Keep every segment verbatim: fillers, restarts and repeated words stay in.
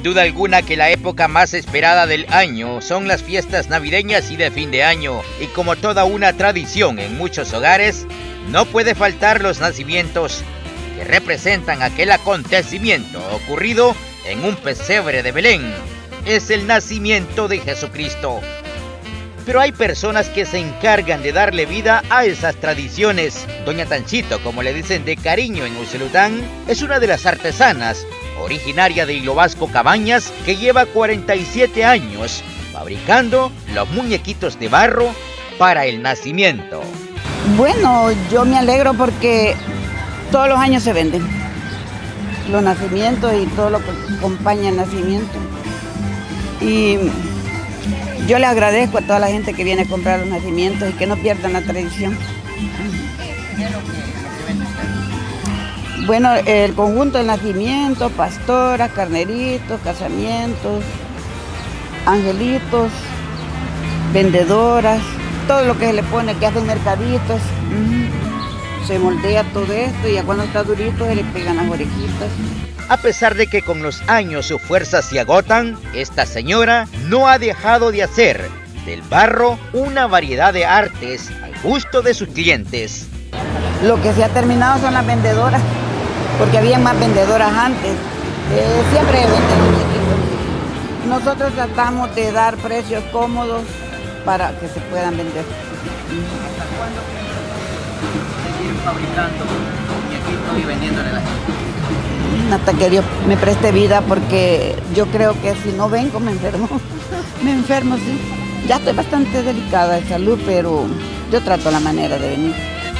Sin duda alguna que la época más esperada del año son las fiestas navideñas y de fin de año, y como toda una tradición en muchos hogares, no puede faltar los nacimientos que representan aquel acontecimiento ocurrido en un pesebre de Belén. Es el nacimiento de Jesucristo. Pero hay personas que se encargan de darle vida a esas tradiciones. Doña Tanchito, como le dicen de cariño en Usulután, es una de las artesanas, originaria de Hilo Vasco Cabañas, que lleva cuarenta y siete años fabricando los muñequitos de barro para el nacimiento. Bueno, yo me alegro porque todos los años se venden los nacimientos y todo lo que acompaña el nacimiento. Y yo le agradezco a toda la gente que viene a comprar los nacimientos y que no pierdan la tradición. ¿Qué es lo que, lo que vende usted? Bueno, el conjunto del nacimiento, pastoras, carneritos, casamientos, angelitos, vendedoras, todo lo que se le pone, que hacen mercaditos. Uh-huh. Se moldea todo esto y ya cuando está durito se le pegan las orejitas. A pesar de que con los años sus fuerzas se agotan, esta señora no ha dejado de hacer del barro una variedad de artes al gusto de sus clientes. Lo que se ha terminado son las vendedoras, porque había más vendedoras antes. Eh, siempre venden muñequitos. Nosotros tratamos de dar precios cómodos para que se puedan vender. ¿Hasta cuándo piensan seguir fabricando muñequitos y vendiéndole a la gente? Hasta que Dios me preste vida, porque yo creo que si no vengo me enfermo. Me enfermo, sí. Ya estoy bastante delicada de salud, pero yo trato la manera de venir.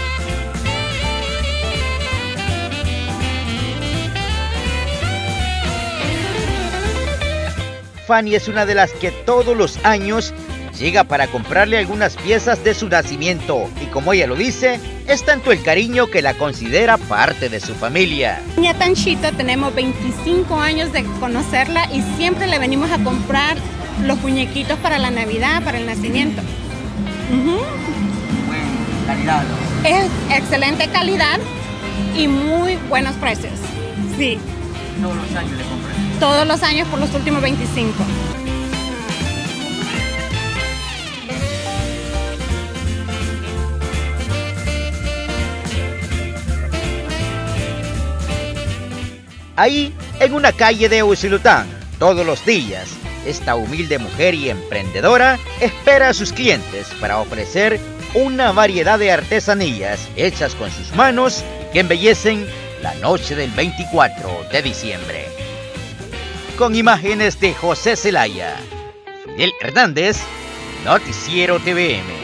Fanny es una de las que todos los años llega para comprarle algunas piezas de su nacimiento, y como ella lo dice, es tanto el cariño que la considera parte de su familia. Doña Tanchito, tenemos veinticinco años de conocerla y siempre le venimos a comprar los muñequitos para la Navidad, para el nacimiento. Uh-huh. Buena calidad, ¿no? Es excelente calidad y muy buenos precios. Sí. Todos los años le compran. Todos los años por los últimos veinticinco. Ahí, en una calle de Usulután, todos los días, esta humilde mujer y emprendedora espera a sus clientes para ofrecer una variedad de artesanías hechas con sus manos y que embellecen la noche del veinticuatro de diciembre. Con imágenes de José Zelaya, Fidel Hernández, Noticiero T V M.